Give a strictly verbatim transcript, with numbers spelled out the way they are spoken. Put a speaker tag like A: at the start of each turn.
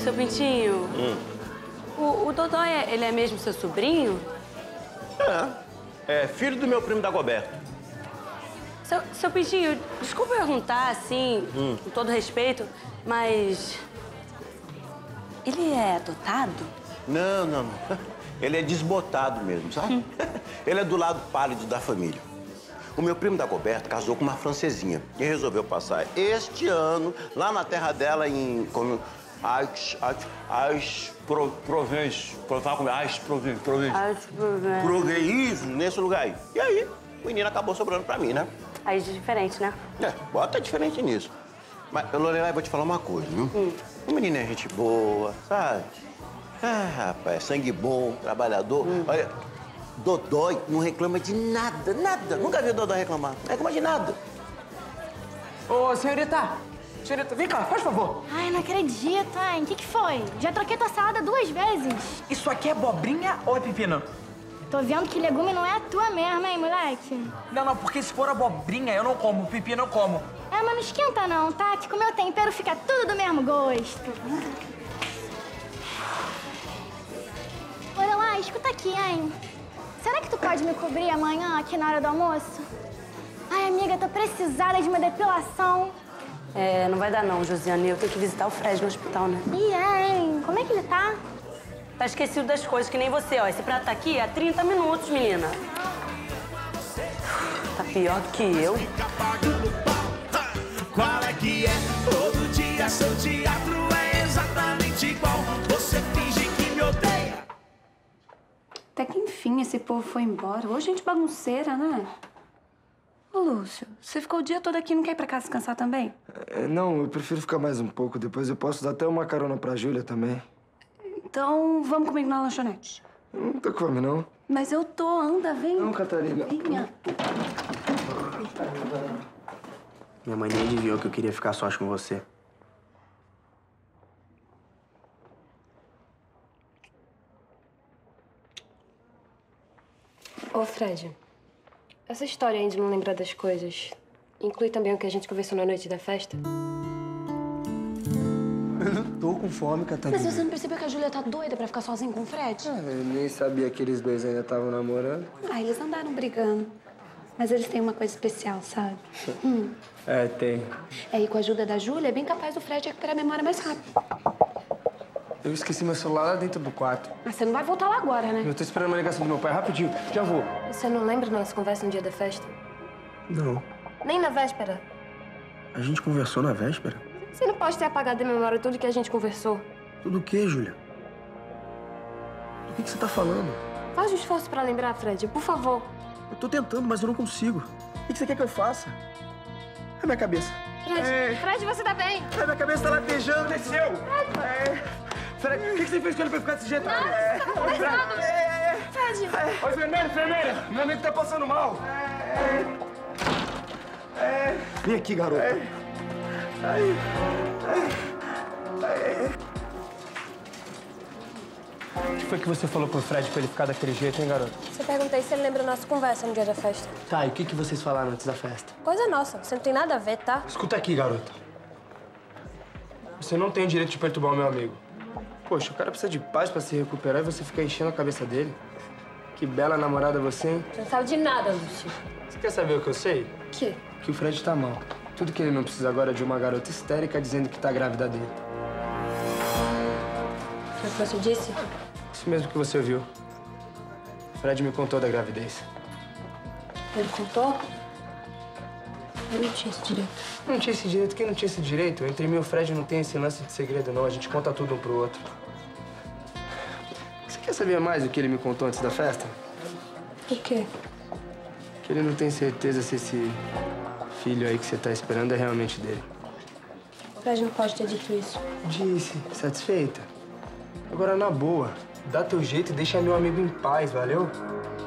A: seu Pintinho.
B: Hum.
A: O, o Dodói, ele é mesmo seu sobrinho?
B: É. É filho do meu primo Dagoberto.
A: Seu, seu Pintinho, desculpa perguntar, assim,
B: hum.
A: com todo respeito, mas... ele é adotado?
B: Não, não, não. Ele é desbotado mesmo, sabe? Hum. Ele é do lado pálido da família. O meu primo Dagoberto casou com uma francesinha e resolveu passar este ano lá na terra dela em... Como, Ais... Ais... Provence... Ais... Provence...
A: Ais... Provence...
B: Provence... Nesse lugar aí. E aí, o menino acabou sobrando pra mim, né?
A: Aí é diferente, né?
B: É, bota diferente nisso. Mas, Lorelai, eu vou te falar uma coisa, viu? Hum. O menino é gente boa, sabe? Ah, rapaz, sangue bom, trabalhador. Hum. Olha... Dodói não reclama de nada, nada. Nunca vi o Dodói reclamar. Não reclama de nada.
C: Ô, senhorita. Senhorita, vem cá, faz favor.
D: Ai, não acredito, hein? O que que foi? Já troquei tua salada duas vezes.
C: Isso aqui é abobrinha ou é pepino?
D: Tô vendo que legume não é a tua mesmo, hein, moleque?
C: Não, não, porque se for abobrinha eu não como, pepino eu como.
D: É, mas não esquenta não, tá? Que com o meu tempero fica tudo do mesmo gosto. Olha lá, escuta aqui, hein? Será que tu pode me cobrir amanhã, aqui na hora do almoço? Ai, amiga, tô precisada de uma depilação.
A: É, não vai dar não, Josiane. Eu tenho que visitar o Fred no hospital, né?
D: Ih, é, hein? Como é que ele tá?
A: Tá esquecido das coisas, que nem você, ó. Esse prato tá aqui há trinta minutos, menina. Tá pior do que eu.
E: Qual é que é? Todo dia seu teatro é exatamente igual. Você finge que me odeia.
F: Até que enfim esse povo foi embora. Ô, gente bagunceira, né? Ô, Lúcio, você ficou o dia todo aqui e não quer ir pra casa descansar também?
G: É, não, eu prefiro ficar mais um pouco. Depois eu posso dar até uma carona pra Júlia também.
F: Então, vamos comigo na lanchonete.
G: Não tô com fome, não.
F: Mas eu tô, anda, vem.
G: Não, Catarina.
F: Venha.
H: Minha mãe nem adivinhou que eu queria ficar sós com você.
I: Ô, Fred, essa história aí de não lembrar das coisas inclui também o que a gente conversou na noite da festa?
G: Eu não tô com fome, Catarina.
F: Mas você não percebeu que a Júlia tá doida pra ficar sozinha com o Fred?
G: Ah, eu nem sabia que eles dois ainda estavam namorando.
F: Ah, eles andaram brigando. Mas eles têm uma coisa especial, sabe? hum.
G: É, tem.
F: É, e com a ajuda da Júlia, é bem capaz do Fred recuperar a memória mais rápido.
G: Eu esqueci meu celular lá dentro do quarto.
F: Mas você não vai voltar lá agora, né?
G: Eu tô esperando uma ligação do meu pai. Rapidinho, já vou.
I: Você não lembra da nossa conversa no dia da festa?
H: Não.
I: Nem na véspera?
H: A gente conversou na véspera?
I: Você não pode ter apagado da memória tudo que a gente conversou.
H: Tudo o quê, Júlia? Do que, que você tá falando?
I: Faz um esforço pra lembrar, Fred, por favor.
H: Eu tô tentando, mas eu não consigo. O que, que você quer que eu faça? É minha cabeça.
I: Fred,
H: é...
I: Fred, você tá bem?
H: É, minha cabeça tá latejando, desceu. É...
G: Fred, o que, que você fez com ele pra ficar desse jeito?
I: Nada, você tá conversando.
G: É, é, é.
I: Fred.
G: É. Oi, enfermeira, enfermeira. Meu amigo tá passando mal. É, é, é. Vem aqui, garota. É. Ai, ai, ai. O que foi que você falou pro Fred pra ele ficar daquele jeito, hein, garoto?
I: Você perguntei se ele lembra da nossa conversa no dia da festa.
H: Tá, e o que, que vocês falaram antes da festa?
I: Coisa nossa, você não tem nada a ver, tá?
G: Escuta aqui, garota. Você não tem o direito de perturbar o meu amigo. Poxa, o cara precisa de paz pra se recuperar e você fica enchendo a cabeça dele. Que bela namorada você, hein?
I: Você não sabe de nada, Lúcio.
G: Você quer saber o que eu sei?
I: O quê?
G: Que o Fred tá mal. Tudo que ele não precisa agora é de uma garota histérica dizendo que tá grávida dele.
I: Foi o que você disse?
G: Isso mesmo que você ouviu. O Fred me contou da gravidez.
I: Ele contou? Eu não tinha esse direito.
G: Não tinha esse direito? Quem não tinha esse direito? Entre mim e o Fred não tem esse lance de segredo, não. A gente conta tudo um pro outro. Você quer saber mais do que ele me contou antes da festa?
I: O quê?
G: Que ele não tem certeza se esse filho aí que você tá esperando é realmente dele.
I: O Fred não pode ter dito isso.
G: Disse. Satisfeita? Agora, na boa, dá teu jeito e deixa meu amigo em paz, valeu?